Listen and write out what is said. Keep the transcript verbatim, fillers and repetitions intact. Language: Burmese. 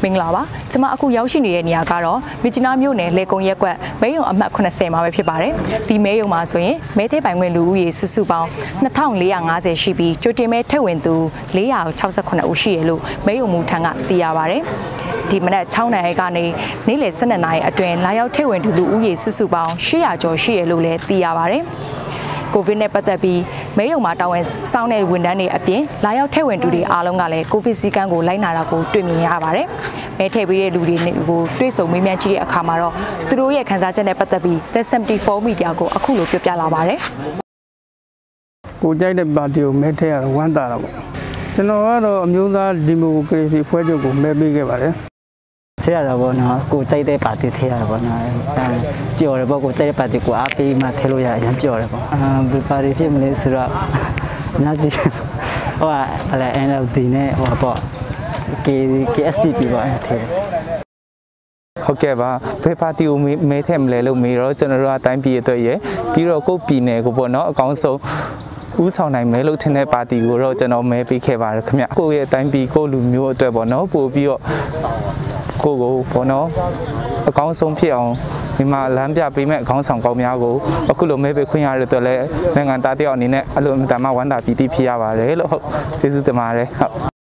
မင်္ဂလာပါကျွန်မအခုရောက်ရှိနေတဲ့နေရာကတော့မြစ်ကြီးနားမြို့နယ်လေကုံရက်ကွက်မဲယုံအမှတ်eightyမှာပဲဖြစ်ပါတယ်ဒီမဲယုံမှာဆိုရင်မဲသေးပိုင်ခွင့်လူဦးရေစုစုပေါင်းtwo thousand four hundred fiftyရှိပြီးကြိုတင်မဲထည့်ဝင်သူfour hundred sixty-sevenဦးရှိရလို့မဲယုံမူထံကသိရပါတယ်ဒီမနက်sixနာရီကနေနေ့လယ်twelveနာရီအတွင်းလာရောက်ထည့်ဝင်သူလူဦးရေစုစုပေါင်းeight hundredကျော်ရှိရလို့လည်းသိရပါတယ်ကိုဗစ်နဲ့ပတ်သက်ပြီးမဲယုံမှာတာဝန်ဆောင်တဲ့ဝန်ထမ်းတွေအပြင်လာရောက်ထည့်ဝင်သူတွေအားလုံးကလည်းကိုဗစ်စည်းကမ်းကိုလိုက်နာတာကိုတွေ့မြင်ရပါတယ်။မဲထည့်ပေးတဲ့လူတွေကိုတွေ့ဆုံမေးမြန်းကြည့်တဲ့အခါမှာတော့သူတို့ရဲ့ခံစားချက်နဲ့ပတ်သက်ပြီး The seventy-four Media ကိုအခုလိုပြောပြလာပါတယ်။ကိုကြိုက်တဲ့ပါတီကိုမဲထည့်ရတော့ဝမ်းသာတာပေါ့။ကျွန်တော်ကတော့အမျိုးသားဒီမိုကရေစီဖွဲ့ချုပ်ကိုမဲပေးခဲ့ပါတယ်။ထည့်ရတာပေါ့နော်ကိုကြိုက်တဲ့ပါတီထည့်ရတာပေါ့နော်အဲပျော်တယ်ပေါ့ကိုကြိုက်တဲ့ပါတီကိုအားပေးမှထည့်လို့ရရင်ပျော်တယ်ပေါ့အာဘယ်ပါတီဖြစ်မလဲဆိုတော့ညစီဟိုဟာအဲ့ N L D နဲ့ဟိုပေါ့ K KSDP ပေါ့ထည့်ဟုတ်ကဲ့ပါဘယ်ပါတီကိုမဲထည့်မလဲလို့မေးတော့ကျွန်တော်တို့အတိုင်းပြည်အတွက်ရပြီးတော့ကိုပြည်နယ်ကိုပေါ့နော်အကောင်းဆုံးဦးဆောင်နိုင်မယ်လို့ထင်တဲ့ပါတီကိုတော့ကျွန်တော်မဲပေးခဲ့ပါတယ်ခင်ဗျကိုရဲ့အတိုင်းပြည်ကိုလူမျိုးအတွက်ပေါ့နော်ပို့ပြီးတော့ကိုကိုပေါ့နော်အကောင်းဆုံးဖြစ်အောင်ဒီမှာလမ်းပြပေးမဲ့အကောင်းဆောင်ကောင်းများကိုအခုလိုမဲပေးခွင့်ရတဲ့အတွက်လည်းနိုင်ငံသားတယောက်အနေနဲ့အလိုအမတန်မှဝမ်းသာပီတိဖြစ်ရပါတယ်လို့ဟုတ်ကျေးဇူးတင်ပါတယ်ဟုတ်